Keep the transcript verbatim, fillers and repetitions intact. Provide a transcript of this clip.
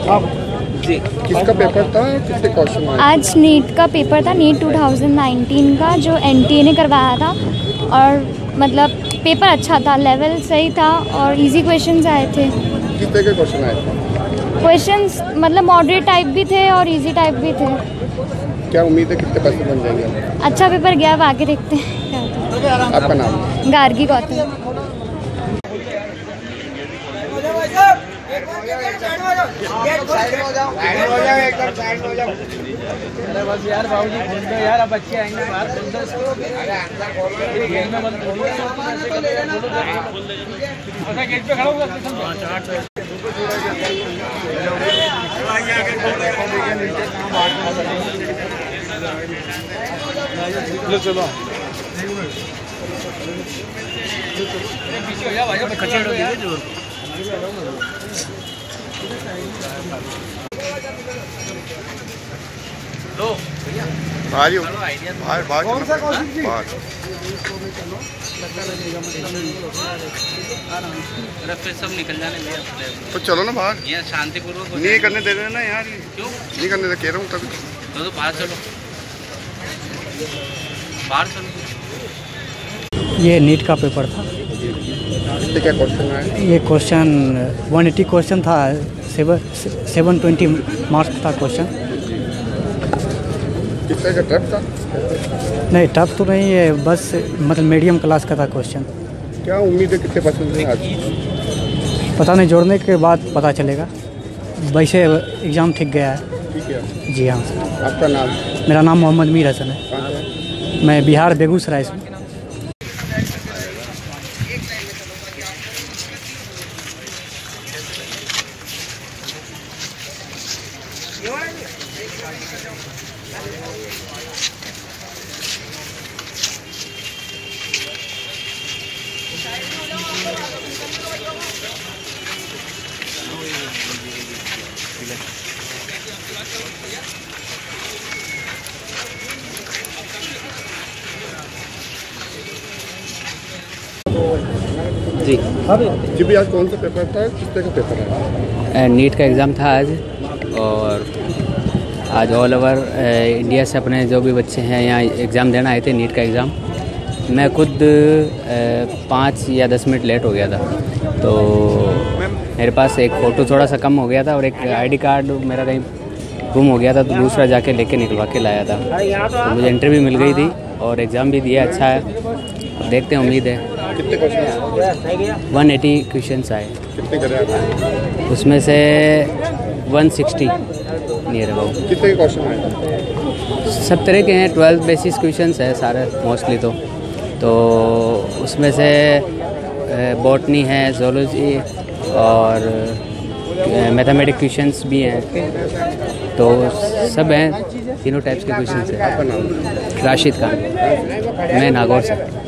जी, किसका पेपर था, कितने क्वेश्चन आए? आज नीट का पेपर था, नीट टू थाउजेंड नाइनटीन का, जो एनटीए ने करवाया था। और मतलब पेपर अच्छा था, लेवल सही था और इजी क्वेश्चंस आए थे। किस तरह के क्वेश्चन आए थे? क्वेश्चंस मतलब मॉडरेट टाइप भी थे और इजी टाइप भी थे। क्या उम्मीद है कितने पैसे बन जाएंगे? अच्छा पेपर गया, अब आगे देखते हैं क्या होता है। आपका नाम? गार्गी गौतम। बस यार बाबूजी फोन पे यार, अब बच्चे आएंगे बाहर गेट पे खड़ा होगा। चलो पीछे हो जा भाई, खचेड़ हो गया जोर। लो आ रही हो बाहर बाहर कौन सा कौन सी बाहर अरे फिर सब निकल जाने भैया, तो चलो ना बाहर। यहाँ शांतिपूर्वक नहीं करने दे रहे ना यार, क्यों नहीं करने दे, कह रहा हूँ तभी तो, तो बाहर चलो, बाहर चलो। ये नीट का पेपर था। कितने क्या क्वेश्चन आए? ये क्वेश्चन वन एटी क्वेश्चन था, सेवन सेवन ट्वेंटी मार्क्स था क्वेश्चन। किस तरह का टफ था? नहीं टफ तो नहीं है, बस मतलब मीडियम क्लास का था क्वेश्चन। क्या उम्मीद है कितने परसेंट है आज? पता नहीं, जोड़ने के बाद पता चलेगा। वैसे एग्ज़ाम ठीक गया है। ठीक है। जी हाँ सर। आपका नाम? मेरा नाम मोहम्मद मीर हसन है। कहाँ से? मैं बिहार बेगूसराय से। जी जी भी आज कौन सा पेपर था, किस तरह का पेपर है? नीट का एग्ज़ाम था आज, और आज ऑल ओवर इंडिया से अपने जो भी बच्चे हैं यहाँ एग्ज़ाम देना आए थे नीट का एग्ज़ाम। मैं खुद पाँच या दस मिनट लेट हो गया था, तो मेरे पास एक फ़ोटो थोड़ा सा कम हो गया था और एक आईडी कार्ड मेरा कहीं गुम हो गया था, तो दूसरा जाके लेके निकलवा के लाया था। तो मुझे इंटरव्यू मिल गई थी और एग्ज़ाम भी दिया, अच्छा है। अब देखते हैं, उम्मीद है। कितने क्वेश्चन? वन एटी क्वेश्चंस आए। कितने करे आपने? उसमें से वन सिक्सटी नियर अबाउट। कितने क्वेश्चन आए? सब तरह के हैं, ट्वेल्थ बेसिस क्वेश्चंस है सारे मोस्टली। तो तो उसमें से बॉटनी है, जोलॉजी और मैथमेटिक्स क्वेश्चंस भी हैं, तो सब हैं, तीनों टाइप्स के क्वेश्चंस हैं। आपका नाम? राशिद खान, मैं नागौर से।